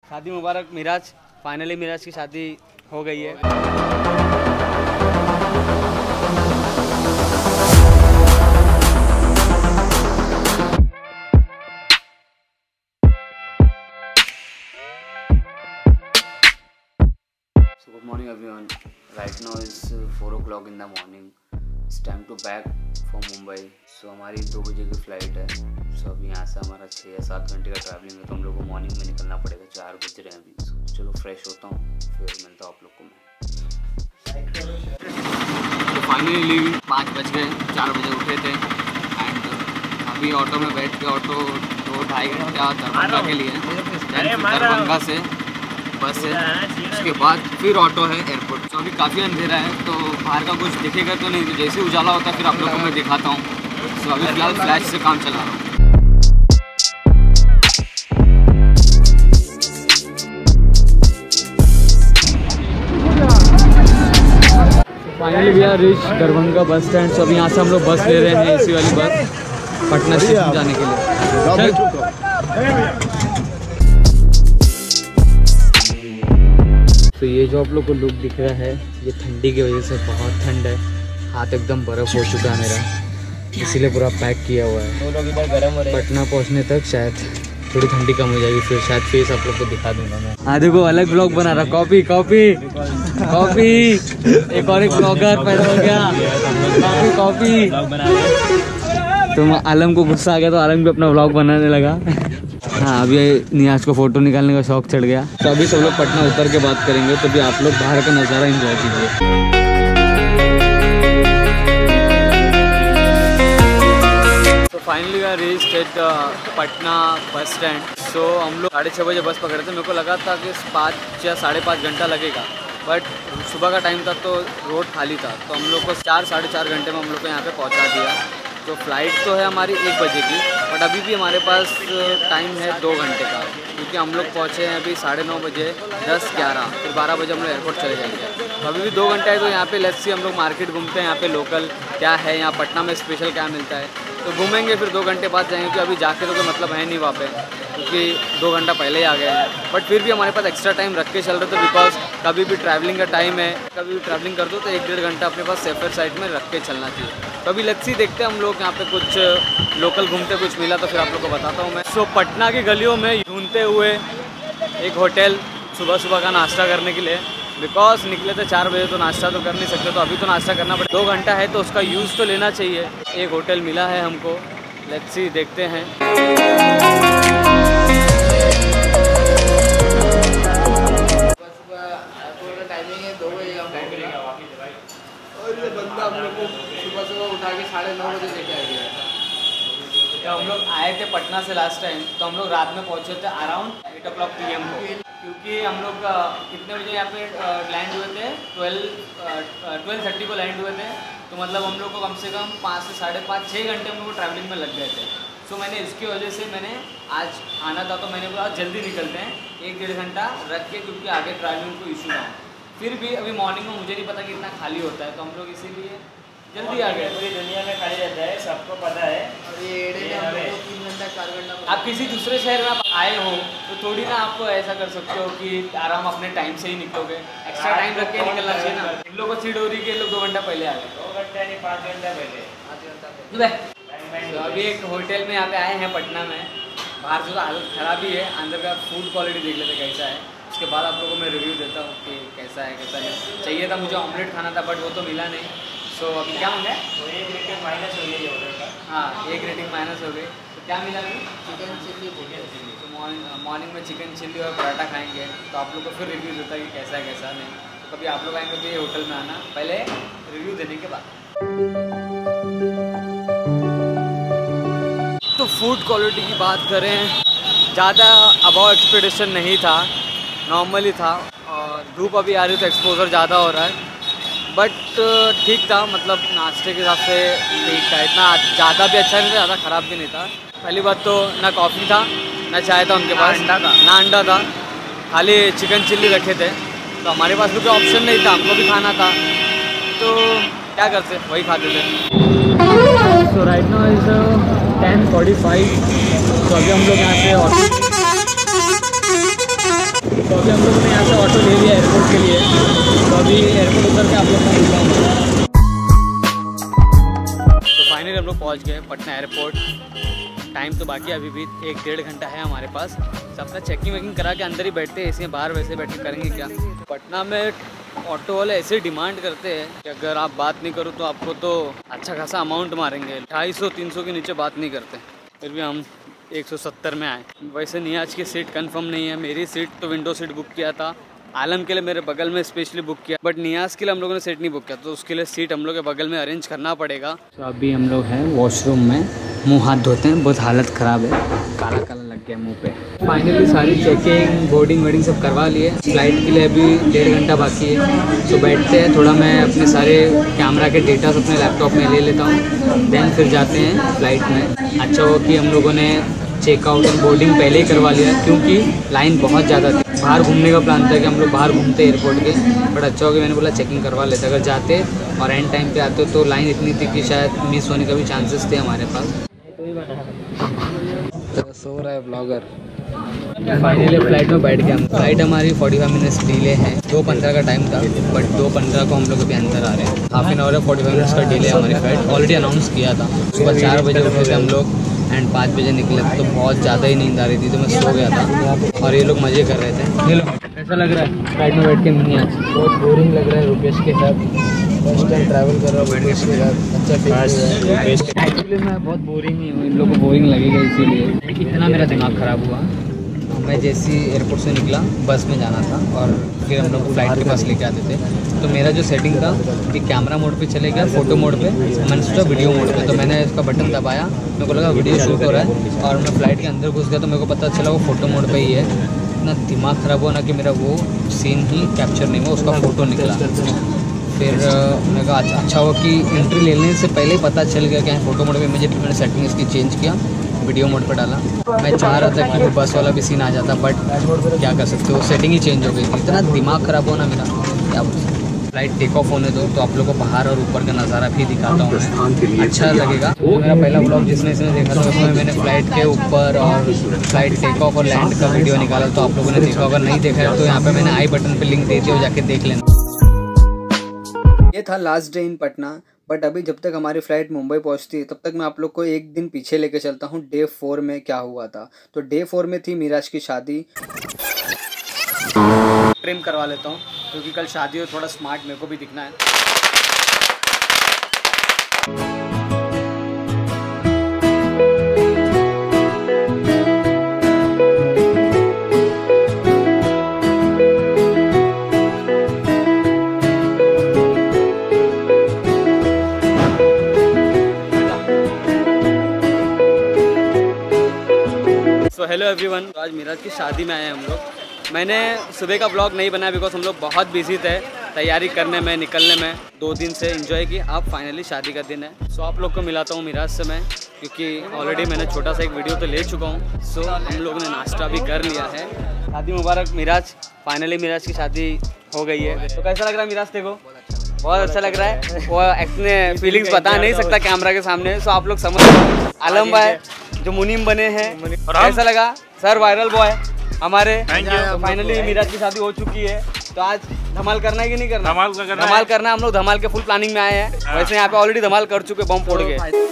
शादी मुबारक मिराज। फाइनली मिराज की शादी हो गई है। So good morning everyone. Right now is 4 o'clock in the morning. It's time to back for Mumbai. So हमारी 2 बजे की फ़्लाइट है। So अभी यहाँ से हमारा 6 या 7 घंटे का ट्रैवलिंग है, तो हम लोग को मॉर्निंग में निकलना पड़ेगा। 4 बज रहे हैं अभी। So चलो फ्रेश होता हूँ, फिर मिलता हूँ आप लोग को मैं। तो फाइनली लीव 5 बज गए, 4 बजे उठे थे एंड अभी ऑटो में बैठ के ऑटो 2-2.5 घंटा दरभंगा के लिए, दरभंगा से बस है, उसके बाद फिर ऑटो है एयरपोर्ट। तो अभी काफ़ी अंधेरा है, तो बाहर का कुछ दिखेगा तो नहीं, तो जैसे उजाला होता है फिर आप लोगों को मैं दिखाता हूँ। तो अभी फिलहाल फ्लैश से काम चला रहा हूँ। Finally we are reach Darbhanga bus stand. तो अभी यहाँ से हम लोग बस ले रहे हैं, एसी वाली बस, पटना स्टेशन जाने के लिए। तो ये जो आप लोग को लुक दिख रहा है, ये ठंडी की वजह से बहुत ठंड है, हाथ एकदम बर्फ़ हो चुका है मेरा, इसीलिए पूरा पैक किया हुआ है। पटना पहुंचने तक शायद थोड़ी ठंडी कम हो जाएगी, फिर शायद फेस आप लोग को दिखा दूंगा मैं। हाँ देखो, अलग ब्लॉग बना रहा, कॉपी कॉपी कॉपी, एक और एक ब्लॉगर पैदा हो गया, कॉपी कॉपी। तो आलम को गुस्सा आ गया, तो आलम भी अपना ब्लॉग बनाने लगा। हाँ, अभी नियाज को फ़ोटो निकालने का शौक चढ़ गया। तो अभी सब लोग पटना उतर के बात करेंगे, तो भी आप लोग बाहर का नज़ारा एंजॉय कीजिए। तो finally we reached at Patna bus stand. सो हम लोग 6:30 बजे बस पकड़े थे। मेरे को लगा था कि 5 या 5.5 घंटा लगेगा, बट सुबह का टाइम था तो रोड खाली था, तो हम लोग को 4-4.5 घंटे में हम लोग को यहाँ पे पहुँचा दिया। तो फ्लाइट तो है हमारी 1 बजे की, बट अभी भी हमारे पास टाइम है 2 घंटे का, क्योंकि हम लोग पहुँचे हैं अभी 9:30 बजे, 10-11, फिर 12 बजे हम लोग एयरपोर्ट चले जाएंगे। तो अभी भी 2 घंटे है, तो यहाँ पे लेट्स सी हम लोग मार्केट घूमते हैं, यहाँ पे लोकल क्या है, यहाँ पटना में स्पेशल क्या मिलता है, तो घूमेंगे, फिर 2 घंटे बाद जाएंगे, क्योंकि अभी जाके तो कोई मतलब है नहीं वहाँ पे, क्योंकि 2 घंटा पहले ही आ गए हैं। बट फिर भी हमारे पास एक्स्ट्रा टाइम रख के चल रहे थे, बिकॉज कभी भी ट्रैवलिंग का टाइम है, कभी भी ट्रैवलिंग कर दो तो 1-1.5 घंटा अपने पास सेफर साइड में रख के चलना चाहिए। तो अभी लेट्स सी देखते हैं हम लोग यहाँ पे कुछ लोकल घूमते, कुछ मिला तो फिर आप लोग को बताता हूँ मैं। सो पटना की गलियों में ढूंढते हुए एक होटल सुबह का नाश्ता करने के लिए, बिकॉज निकले थे 4 बजे, तो नाश्ता तो कर नहीं सकते, तो अभी तो नाश्ता करना पड़ेगा। 2 घंटा है तो उसका यूज़ तो लेना चाहिए। एक होटल मिला है हमको, लेट्स सी देखते हैं। टाइमिंग है 2 बजे और ये बंदा हम लोग को सुबह उठा के 9:30 बजे लेके आ गया। तो हम लोग आए थे पटना से लास्ट टाइम, तो हम लोग रात में पहुँचे थे अराउंड 8 o'clock PM को, क्योंकि हम लोग कितने बजे यहाँ पे लैंड हुए थे, 12:30 को लैंड हुए थे, तो मतलब हम लोग को कम से कम 5 से 5.5-6 घंटे हम लोग को ट्रैवलिंग में लग गए थे। तो मैंने इसकी वजह से मैंने आज आना था, तो मैंने बोला जल्दी निकलते हैं, 1-1.5 घंटा रख के, क्योंकि आगे ट्रैवलिंग को इशू ना हो। फिर भी अभी मॉर्निंग में मुझे नहीं पता कि इतना खाली होता है, तो हम लोग इसीलिए जल्दी आ गए। पूरी दुनिया में खाली रहता है, सबको पता है। और ये एड़े में हम लोग को 3 घंटा 4 घंटा। आप किसी दूसरे शहर में आप आए हो तो थोड़ी ना आप ऐसा कर सकते हो कि आराम अपने टाइम से ही निकलोगे, एक्स्ट्रा टाइम रख के निकलना चाहिए ना। इन लोगों को सीट हो रही है, लोग 2 घंटा पहले आ गए। 2 घंटा नहीं, 5 घंटा पहले, 5 घंटा पहले। तो अभी एक होटल में यहाँ पे आए हैं पटना में। बाहर से तो हालत ख़राब ही है, अंदर का फूड क्वालिटी देख लेते कैसा है, उसके बाद आप लोगों को मैं रिव्यू देता हूँ कि कैसा है कैसा नहीं। चाहिए था मुझे ऑमलेट खाना था, बट वो तो मिला नहीं। सो अभी क्या मंगा है? तो 1 रेटिंग माइनस हो गई ऑर्डर का। हाँ, 1 रेटिंग माइनस हो गई। तो क्या मिला अभी? Chicken chilli. तो मॉर्निंग में चिकन चिल्ली और पराठा खाएंगे, तो आप लोग को फिर रिव्यू देता है कि कैसा है कैसा नहीं। तो कभी आप लोग आएंगे तो ये होटल में आना, पहले रिव्यू देने के बाद। तो फूड क्वालिटी की बात करें, ज़्यादा अबाव एक्सपेक्टेशन नहीं था, नॉर्मली था, और धूप अभी आ रही तो एक्सपोजर ज़्यादा हो रहा है, बट ठीक था, मतलब नाश्ते के हिसाब से ठीक था, इतना ज़्यादा भी अच्छा नहीं था, ज़्यादा ख़राब भी नहीं था। पहली बात तो ना कॉफ़ी था ना चाय था उनके पास, ना अंडा था, खाली चिकन चिल्ली रखे थे। तो हमारे पास भी कोई ऑप्शन नहीं था, हमको भी खाना था, तो क्या करते वही खाते थे। So right now is 10:45। तो अभी हम लोग यहाँ से तो अभी हम लोगों ने यहाँ से ऑटो ले लिया एयरपोर्ट के लिए, तो अभी एयरपोर्ट उतर के आप लोग को मिलता हूँ। तो फाइनली हम लोग पहुँच गए पटना एयरपोर्ट। टाइम तो बाकी अभी भी 1-1.5 घंटा है हमारे पास। सब अपना चेकिंग वेकिंग करा के अंदर ही बैठते हैं, ऐसे बाहर वैसे बैठ के करेंगे क्या। पटना में ऑटो वाले ऐसे डिमांड करते हैं कि अगर आप बात नहीं करो तो आपको तो अच्छा खासा अमाउंट मारेंगे। 250-300 के नीचे बात नहीं करते। फिर भी हम 170 में आए। वैसे नियाज की सीट कंफर्म नहीं है। मेरी सीट तो विंडो सीट बुक किया था, आलम के लिए मेरे बगल में स्पेशली बुक किया, बट नियाज के लिए हम लोगों ने सीट नहीं बुक किया, तो उसके लिए सीट हम लोग के बगल में अरेंज करना पड़ेगा। तो अभी हम लोग हैं वॉशरूम में, मुंह हाथ धोते हैं, बहुत हालत ख़राब है, काला काला लग गया मुंह पे। फाइनली सारी चेकिंग बोर्डिंग वेडिंग सब करवा लिए। फ्लाइट के लिए अभी 1.5 घंटा बाकी है, तो बैठते हैं थोड़ा, मैं अपने सारे कैमरा के डेटास अपने लैपटॉप में ले लेता हूँ, देन फिर जाते हैं फ्लाइट में। अच्छा हो कि हम लोगों ने चेकआउट एंड बोर्डिंग पहले ही करवा लिया, क्योंकि लाइन बहुत ज़्यादा थी। बाहर घूमने का प्लान था कि हम लोग बाहर घूमते एयरपोर्ट के, बट अच्छा हो कि मैंने बोला चेकिंग करवा लेते। अगर जाते और एंड टाइम पे आते तो लाइन इतनी थी कि शायद मिस होने का भी चांसेस थे हमारे पास। तो सो रहा है ब्लॉगर। फाइनली फ्लाइट में बैठ गया। फ्लाइट हमारी 45 मिनट्स डिले है। 2:15 का टाइम था, बट 2:15 को हम लोग अभी अंदर आ रहे हैं। हाफ एन आवर है, 45 मिनट्स का डिले है हमारी फ्लाइट। ऑलरेडी अनाउंस किया था। सुबह 4 बजे उठे थे हम लोग एंड 5 बजे निकले, तो बहुत ज़्यादा ही नींद आ रही थी, तो मैं सो गया था और ये लोग मज़े कर रहे थे। ये लोग ऐसा लग रहा है फ्लाइट में बैठ के नहीं, आज बहुत बोरिंग लग रहा है। रुपेश के साथ फर्स्ट टाइम ट्रैवल कर रहा हूँ रुपेश के साथ, अच्छा फील है रुपेश के। एक्चुअली मैं बहुत बोरिंग ही हूँ, इन लोगों को बोरिंग लगेगा, इसीलिए इतना मेरा दिमाग ख़राब हुआ। मैं जैसे ही एयरपोर्ट से निकला, बस में जाना था और फिर हम लोग फ्लाइट के पास लेके आते थे, तो मेरा जो सेटिंग था कि कैमरा मोड पे चले गया, फ़ोटो मोड पे, मैंने सोचा वीडियो मोड पे, तो मैंने इसका बटन दबाया, मेरे को लगा वीडियो शूट हो रहा है, और मैं फ्लाइट के अंदर घुस गया तो मेरे को पता चला वो फ़ोटो मोड पे ही है। इतना दिमाग ख़राब हुआ ना कि मेरा वो सीन ही कैप्चर नहीं हुआ, उसका फ़ोटो निकला। फिर मैंने कहा अच्छा हुआ कि एंट्री लेने से पहले ही पता चल गया कि फ़ोटो मोड पे। मैंने सेटिंग इसकी चेंज किया, वीडियो मोड पर डाला। मैं चाह रहा था कि वो बस वाला भी सीन आ जाता, बट क्या कर सकते हो, सेटिंग ही चेंज हो गई थी। इतना दिमाग ख़राब हो ना मेरा, क्या बोल सकते। फ्लाइट टेक ऑफ होने दो तो आप लोगों को बाहर और ऊपर का नज़ारा भी दिखाता हूँ मैं, अच्छा लगेगा। वो मेरा पहला व्लॉग जिसने देखा था, उसमें मैंने फ्लाइट के ऊपर और फ्लाइट टेक ऑफ और लैंड का वीडियो निकाला, तो आप लोगों ने देखा। अगर नहीं देखा है तो यहाँ पे मैंने आई बटन पे लिंक दे दी, हो जाके देख लेना। ये था last day in Patna, but अभी जब तक हमारी फ़्लाइट मुंबई पहुंचती है तब तक मैं आप लोग को एक दिन पीछे लेके चलता हूं। डे 4 में क्या हुआ था। तो डे 4 में थी मिराज की शादी। ट्रिम करवा लेता हूं क्योंकि कल शादी हो, थोड़ा स्मार्ट मेरे को भी दिखना है। तो हेलो एवरीवन, तो आज मिराज की शादी में आए हैं हम लोग। मैंने सुबह का ब्लॉग नहीं बनाया बिकॉज हम लोग बहुत बिजी थे तैयारी करने में, निकलने में। 2 दिन से एंजॉय की। अब फाइनली शादी का दिन है। सो आप लोग को मिलाता हूँ मिराज से मैं, क्योंकि ऑलरेडी मैंने छोटा सा एक वीडियो तो ले चुका हूँ। सो हम लोगों ने नाश्ता भी कर लिया है। शादी मुबारक मिराज। फाइनली मिराज की शादी हो गई है। तो कैसा लग रहा है मिराज तेको? बहुत अच्छा लग रहा है। वो अपने फीलिंग्स बता नहीं सकता कैमरा के सामने, सो आप लोग समझ। आलम भाई जो मुनीम बने हैं, कैसा लगा सर? वायरल बॉय हमारे। तो फाइनली मिराज की शादी हो चुकी है, तो आज धमाल करना है कि नहीं करना? धमाल करना है। हम लोग धमाल के फुल प्लानिंग में आए हैं। वैसे यहाँ पे ऑलरेडी धमाल कर चुके, बम फोड़ के।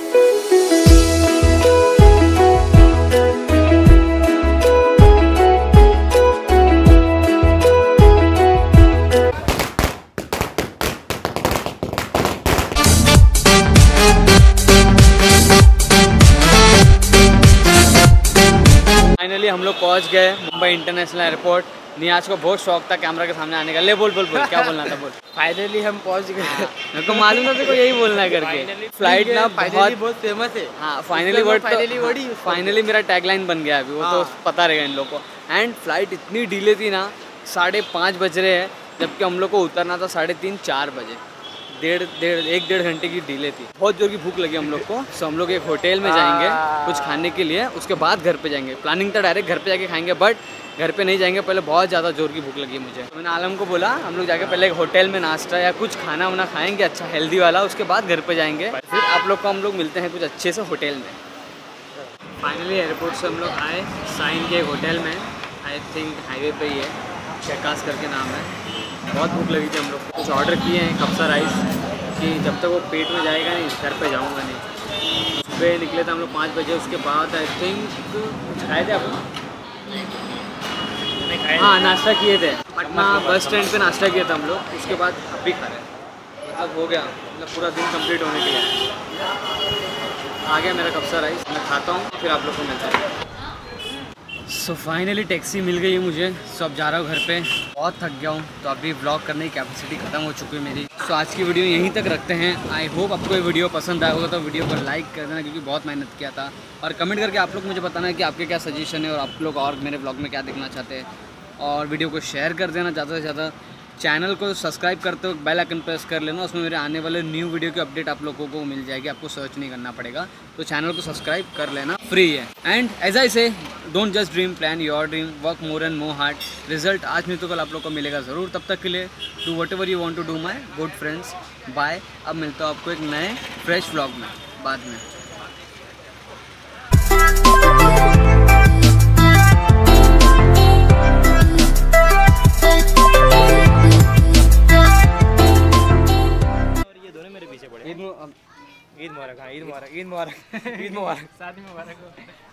फाइनली हम लोग पहुंच गए मुंबई इंटरनेशनल एयरपोर्ट। नियाज को बहुत शौक था कैमरा के सामने आने का। ले बोल क्या बोलना था बोल। फाइनली हम पहुंच गए। मेरे को मालूम था तेको यही बोलना है करके। फ्लाइट ना बहुत फेमस है। हाँ, फाइनली मेरा टैगलाइन बन गया अभी। वो तो पता रहेगा इन लोग को। एंड फ्लाइट इतनी डिले थी ना, 5:30 बज रहे हैं, जबकि हम लोग को उतरना था 3:30-4 बजे। 1-1.5 घंटे की डिले थी। बहुत जोर की भूख लगी हम लोग को। सो हम लोग एक होटल में जाएंगे कुछ खाने के लिए, उसके बाद घर पे जाएंगे। प्लानिंग था डायरेक्ट घर पे जाके खाएंगे, बट घर पे नहीं जाएंगे, पहले बहुत ज़्यादा जोर की भूख लगी मुझे। तो मैंने आलम को बोला हम लोग जाके पहले एक होटल में नाश्ता या कुछ खाना वाना खाएंगे अच्छा हेल्दी वाला, उसके बाद घर पे जाएंगे। फिर आप लोग को हम लोग मिलते हैं कुछ अच्छे से होटल में। फाइनली एयरपोर्ट से हम लोग आए साइन के होटल में। आई थिंक हाईवे पे ही है। शेकास करके नाम है। बहुत भूख लगी थी हम लोग को, कुछ ऑर्डर किए हैं कब्सा राइस कि जब तक वो पेट में जाएगा नहीं घर पे जाऊँगा नहीं। सुबह निकले थे हम लोग 5 बजे, उसके बाद आई थिंक कुछ खाए थे आप लोग? हाँ नाश्ता किए थे, पटना बस स्टैंड पे नाश्ता किया था हम लोग, उसके बाद अब भी खा रहे हैं। मतलब हो गया, मतलब पूरा दिन कंप्लीट होने के लिए आ गया मेरा कब्सा राइस। मैं खाता हूँ फिर आप लोग को मिलता है। सो फाइनली टैक्सी मिल गई है मुझे। सो अब जा रहा हूँ घर पे, बहुत थक गया हूँ तो अभी व्लॉग करने की कैपेसिटी ख़त्म हो चुकी है मेरी। सो आज की वीडियो यहीं तक रखते हैं। आई होप आपको ये वीडियो पसंद आया होगा, तो वीडियो को लाइक कर देना क्योंकि बहुत मेहनत किया था, और कमेंट करके आप लोग मुझे बताना कि आपके क्या सजेशन है और आप लोग और मेरे व्लॉग में क्या देखना चाहते हैं। और वीडियो को शेयर कर देना ज़्यादा से ज़्यादा। चैनल को सब्सक्राइब करते वक्त बेल आइकन प्रेस कर लेना, उसमें मेरे आने वाले न्यू वीडियो की अपडेट आप लोगों को मिल जाएगी, आपको सर्च नहीं करना पड़ेगा। तो चैनल को सब्सक्राइब कर लेना, फ्री है। And as I said, don't just dream, plan your dream, work more and more hard. Result आज नहीं तो कल आप लोग को मिलेगा ज़रूर। तब तक के लिए do whatever you want to do my good friends. Bye. अब मिलता हूँ आपको एक नए फ्रेश व्लॉग में बाद में। ईद मुबारक। हाँ ईद मुबारक, ईद मुबारक, ईद मुबारक, ईद मुबारक, शादी मुबारक।